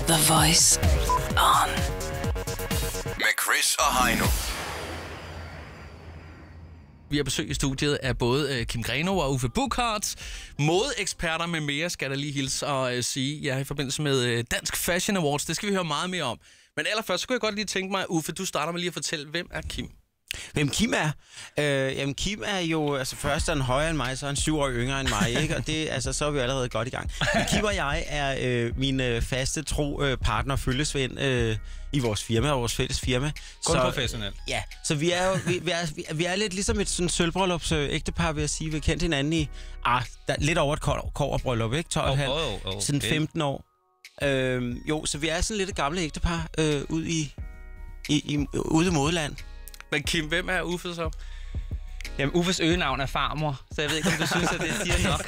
The Voice On. Med Chris og Heino. Vi har besøg i studiet af både Kim Grenaa og Uffe Buchhardt. Modeeksperter med mere, skal der lige hilse og sige. Jeg er i forbindelse med Dansk Fashion Awards. Det skal vi høre meget mere om. Men allerførst, så kunne jeg godt lige tænke mig, Uffe, du starter med lige at fortælle, hvem er Kim? Hvem Kim er? Jamen Kim er jo, altså først er han højere end mig, så er han 7 år yngre end mig, ikke? Og det, altså, så er vi jo allerede godt i gang. Men Kim og jeg er min faste, tro partner og følgesvend i vores firma, vores fælles firma. Kun professionelt. Ja, så vi er jo vi er lidt ligesom et sådan sølvbryllups ægtepar, vil jeg sige. Vi har kendt hinanden i lidt over et kobberbryllup, ikke? 12,5, siden 15 år. Jo, så vi er sådan lidt et gamle ægtepar ude i modeland. Men Kim, hvem er Uffe så? Jamen, Uffes øgenavn er farmor, så jeg ved ikke, om du synes, at det siger nok.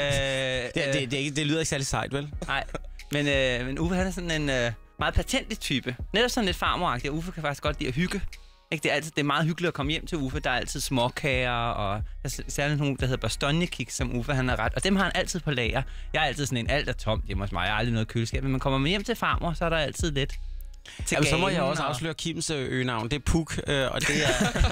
Det lyder ikke særlig sejt, vel? Nej, men Uffe, han er sådan en meget patentlig type. Netop sådan lidt farmoragtig, og Uffe kan faktisk godt lide at hygge. Ikke? Det er meget hyggeligt at komme hjem til Uffe. Der er altid småkager, og der er særligt nogle, der hedder bastonjekiks, som Uffe han har ret. Og dem har han altid på lager. Jeg er altid sådan en, alt er tomt hjemme hos mig. Jeg har aldrig noget køleskab, men man kommer med hjem til farmor, så er der altid lidt. Jamen, så må jeg også afsløre Kims øgenavn. Det er Puk, og det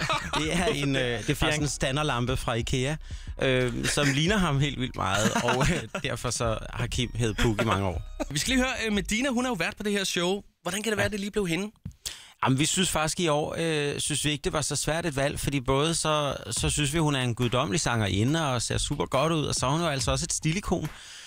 er faktisk en standerlampe fra IKEA, som ligner ham helt vildt meget, og derfor så har Kim heddet Puk i mange år. Vi skal lige høre, Medina, hun har jo været på det her show. Hvordan kan det være, at det lige blev hende? Jamen, vi synes faktisk i år, synes vi ikke, det var så svært et valg, fordi både så synes vi, hun er en guddommelig sangerinde og ser super godt ud, og så er hun jo altså også et stilikon.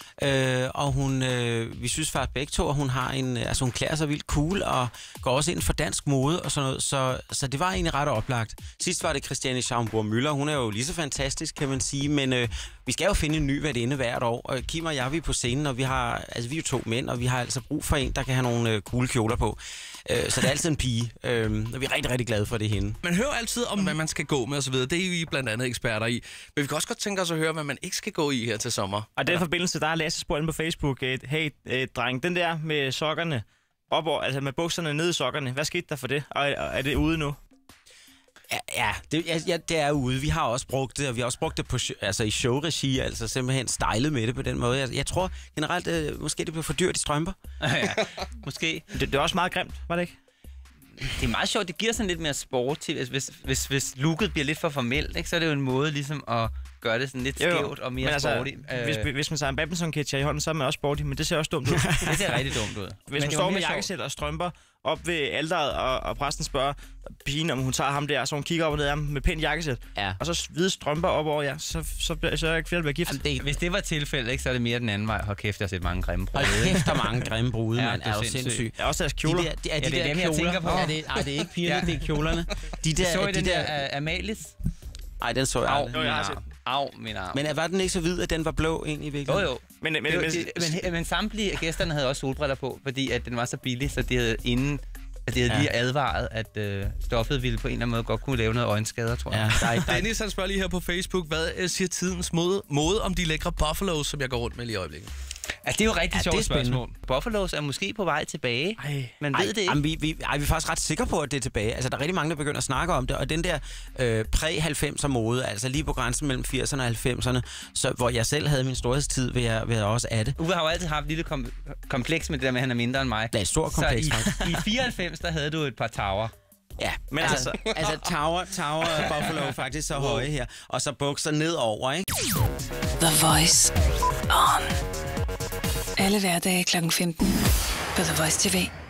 Og vi synes faktisk begge to, at hun har hun klæder sig vildt cool og går også ind for dansk mode og sådan noget, så det var egentlig ret oplagt. Sidst var det Christiane Schaumburg-Müller, hun er jo lige så fantastisk, kan man sige, men vi skal jo finde en ny værtinde hvert år, og Kim og jeg, vi er på scenen, og vi er jo 2 mænd, og vi har altså brug for en, der kan have nogle cool kjoler på. Så det er altid en pige, og vi er rigtig, rigtig glade for det hende. Man hører altid om, hvad man skal gå med osv. Det er I blandt andet eksperter i. Men vi kan også godt tænke os at høre, hvad man ikke skal gå i her til sommer. Og i den forbindelse, der har Lasse spurgt inde på Facebook, hey dreng, den der med sokkerne op over, altså med bukserne ned i sokkerne, hvad skete der for det? Og er det ude nu? Ja, det er ude. Vi har også brugt det, og vi har også brugt det på, i showregi, altså simpelthen stylet med det på den måde. Jeg tror generelt, måske det bliver for dyrt i strømper. Ja, måske. Det er også meget grimt, var det ikke? Det er meget sjovt, det giver sådan lidt mere sport til, hvis looket bliver lidt for formelt, ikke? Så er det jo en måde ligesom at gøre det sådan lidt skævt og mere sporty. Hvis man tager en badminton-catcher i hånden, så er man også sporty, men det ser også dumt ud. Det ser rigtig dumt ud. Hvis man står med jakkesæt og strømper op ved alteret, og præsten spørger pigen, om hun tager ham der, så hun kigger op og ned af ham med pænt jakkesæt, og så hvide strømper op over jer, så er ikke flere, der bliver gift. Hvis det var tilfældet, ikke, så er det mere den anden vej. Hold kæft, jeg har set mange grimme brude. Hold kæft, der mange grimme brude, ja, man. Er jo sindssygt. Ja, også deres kjoler. Det er dem, jeg tænker på. Det er ikke pigerne, det er kjolerne. Så I den der Amalis? Nej, den så jeg aldrig. Jeg har set. Au, min arm. Men var den ikke så hvid, at den var blå egentlig i virkeligheden? Jo. Men samtlige af gæsterne havde også solbriller på, fordi at den var så billig, så de havde lige advaret, at stoffet ville på en eller anden måde godt kunne lave noget øjenskader, tror jeg. Ja, Dennis, han spørger lige her på Facebook, hvad siger tidens mode om de lækre buffalos, som jeg går rundt med lige i øjeblikket? Altså, det er jo rigtig sjovt spørgsmål. Buffalos er måske på vej tilbage, men ved det ikke. Jamen, vi er faktisk ret sikre på, at det er tilbage. Altså, der er rigtig mange, der begynder at snakke om det, og den der præ-90'er mode, altså lige på grænsen mellem 80'erne og 90'erne, hvor jeg selv havde min storhedstid, vil jeg også af det. Uffe har jo altid haft et lille kompleks med det der med, at han er mindre end mig. Det er et stort kompleks. Så i 94, der havde du et par Tower. Ja, men altså Tower Buffalo faktisk så høje her, og så bukser nedover, ikke? The Voice On. Alle hverdage kl. 15 på The Voice TV.